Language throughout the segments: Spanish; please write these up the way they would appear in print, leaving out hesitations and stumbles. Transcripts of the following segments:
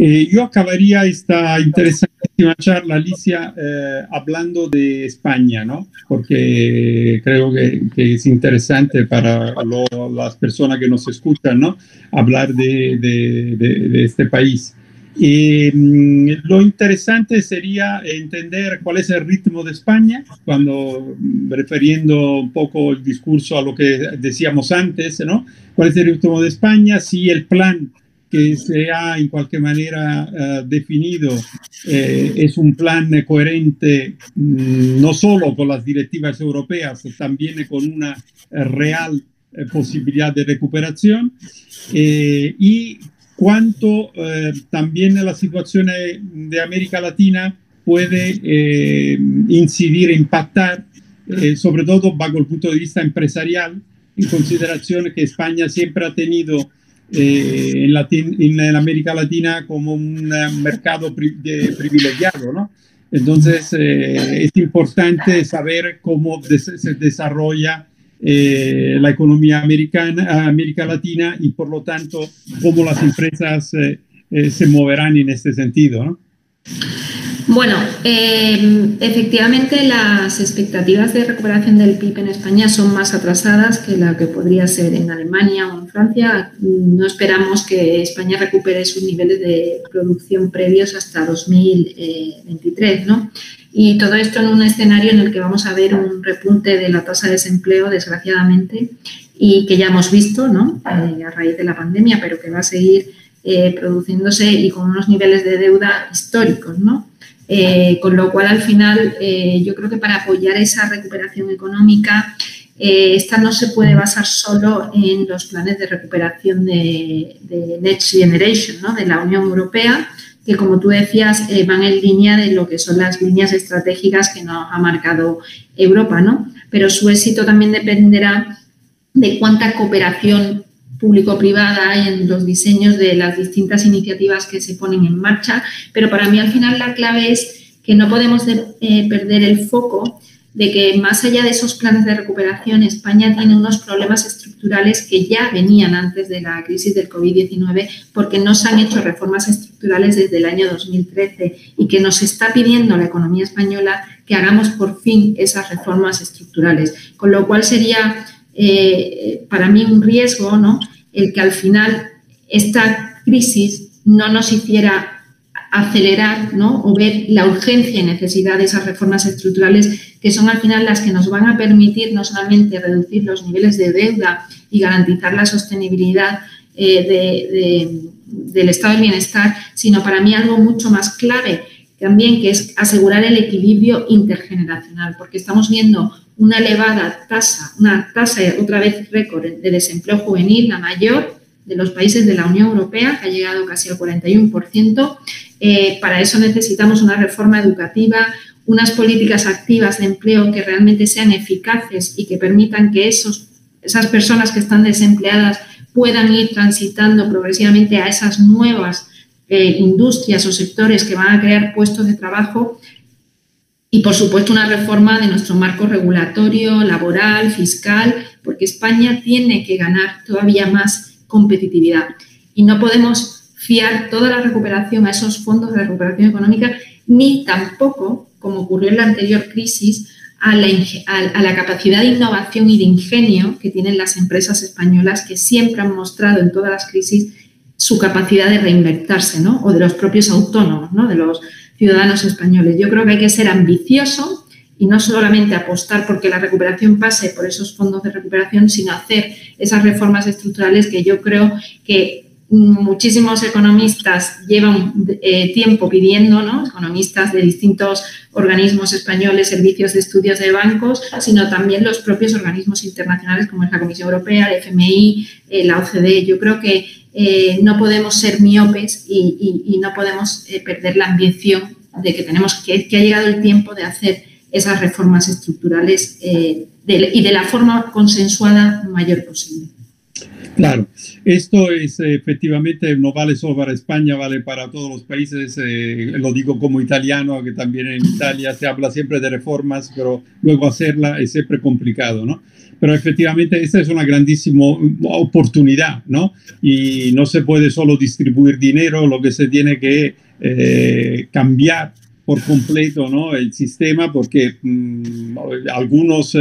Yo acabaría esta interesantísima charla, Alicia, hablando de España, ¿no? Porque creo que es interesante para las personas que nos escuchan, ¿no? Hablar de este país. Lo interesante sería entender cuál es el ritmo de España, cuando refiriendo un poco el discurso a lo que decíamos antes, ¿no? ¿Cuál es el ritmo de España? Si el plan que se ha en cualquier manera definido es un plan coherente no solo con las directivas europeas, también con una real posibilidad de recuperación y cuánto también la situación de América Latina puede incidir, impactar, sobre todo bajo el punto de vista empresarial, en consideración que España siempre ha tenido en América Latina como un mercado privilegiado, ¿no? Entonces, es importante saber cómo se desarrolla la economía americana, América Latina, y por lo tanto, cómo las empresas se moverán en este sentido, ¿no? Bueno, efectivamente las expectativas de recuperación del PIB en España son más atrasadas que la que podría ser en Alemania o en Francia. No esperamos que España recupere sus niveles de producción previos hasta 2023, ¿no? Y todo esto en un escenario en el que vamos a ver un repunte de la tasa de desempleo, desgraciadamente, y que ya hemos visto, ¿no? A raíz de la pandemia, pero que va a seguir produciéndose y con unos niveles de deuda históricos, ¿no? Con lo cual, al final, yo creo que para apoyar esa recuperación económica, esta no se puede basar solo en los planes de recuperación de Next Generation, ¿no? De la Unión Europea, que, como tú decías, van en línea de lo que son las líneas estratégicas que nos ha marcado Europa, ¿no? Pero su éxito también dependerá de cuánta cooperación público-privada hay en los diseños de las distintas iniciativas que se ponen en marcha, pero para mí al final la clave es que no podemos perder el foco de que más allá de esos planes de recuperación, España tiene unos problemas estructurales que ya venían antes de la crisis del COVID-19 porque no se han hecho reformas estructurales desde el año 2013 y que nos está pidiendo la economía española que hagamos por fin esas reformas estructurales, con lo cual sería para mí un riesgo, ¿no? El que al final esta crisis no nos hiciera acelerar, ¿no? O ver la urgencia y necesidad de esas reformas estructurales que son al final las que nos van a permitir no solamente reducir los niveles de deuda y garantizar la sostenibilidad del estado del bienestar, sino para mí algo mucho más clave también, que es asegurar el equilibrio intergeneracional, porque estamos viendo una elevada tasa, otra vez récord de desempleo juvenil, la mayor de los países de la Unión Europea, que ha llegado casi al 41%. Para eso necesitamos una reforma educativa, unas políticas activas de empleo que realmente sean eficaces y que permitan que esas personas que están desempleadas puedan ir transitando progresivamente a esas nuevas industrias o sectores que van a crear puestos de trabajo. Y, por supuesto, una reforma de nuestro marco regulatorio, laboral, fiscal, porque España tiene que ganar todavía más competitividad. Y no podemos fiar toda la recuperación a esos fondos de recuperación económica, ni tampoco, como ocurrió en la anterior crisis, a la capacidad de innovación y de ingenio que tienen las empresas españolas, que siempre han mostrado en todas las crisis su capacidad de reinventarse, ¿no? O de los propios autónomos, ¿no? De los ciudadanos españoles. Yo creo que hay que ser ambicioso y no solamente apostar porque la recuperación pase por esos fondos de recuperación, sino hacer esas reformas estructurales que yo creo que muchísimos economistas llevan tiempo pidiendo, ¿no? Economistas de distintos organismos españoles, servicios de estudios de bancos, sino también los propios organismos internacionales como es la Comisión Europea, el FMI, la OCDE. Yo creo que no podemos ser miopes y no podemos perder la ambición de que ha llegado el tiempo de hacer esas reformas estructurales y de la forma consensuada mayor posible. Claro, esto es efectivamente, no vale solo para España, vale para todos los países. Lo digo como italiano, que también en Italia se habla siempre de reformas, pero luego hacerla es siempre complicado, ¿no? Pero efectivamente esta es una grandísima oportunidad, ¿no? Y no se puede solo distribuir dinero, lo que se tiene que cambiar por completo, ¿no? El sistema, porque algunos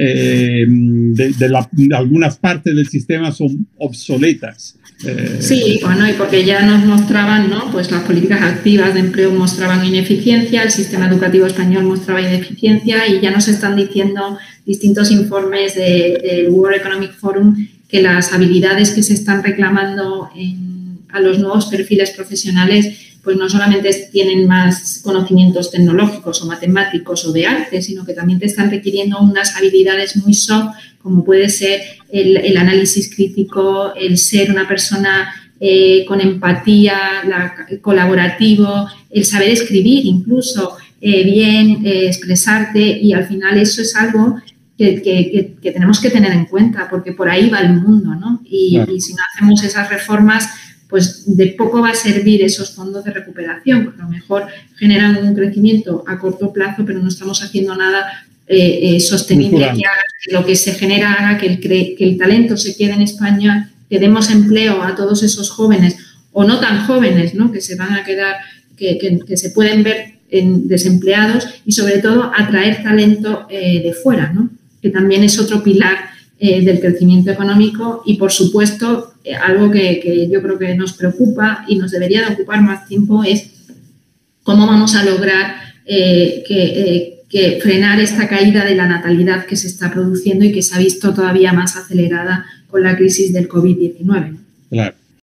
algunas partes del sistema son obsoletas. Sí, bueno, y porque ya nos mostraban, ¿no? Pues las políticas activas de empleo mostraban ineficiencia, el sistema educativo español mostraba ineficiencia y ya nos están diciendo distintos informes del World Economic Forum que las habilidades que se están reclamando a los nuevos perfiles profesionales pues no solamente tienen más conocimientos tecnológicos o matemáticos o de arte, sino que también te están requiriendo unas habilidades muy soft, como puede ser el análisis crítico, el ser una persona con empatía, colaborativo, el saber escribir incluso bien, expresarte, y al final eso es algo que tenemos que tener en cuenta, porque por ahí va el mundo, ¿no? Y si no hacemos esas reformas, pues de poco va a servir esos fondos de recuperación, porque a lo mejor generan un crecimiento a corto plazo, pero no estamos haciendo nada sostenible que haga que lo que se genera haga que el talento se quede en España, que demos empleo a todos esos jóvenes, o no tan jóvenes, ¿no? Que se van a quedar, que se pueden ver desempleados, y sobre todo atraer talento de fuera, ¿no? Que también es otro pilar del crecimiento económico y, por supuesto, algo que yo creo que nos preocupa y nos debería de ocupar más tiempo es cómo vamos a lograr que frenar esta caída de la natalidad que se está produciendo y que se ha visto todavía más acelerada con la crisis del COVID-19. Claro.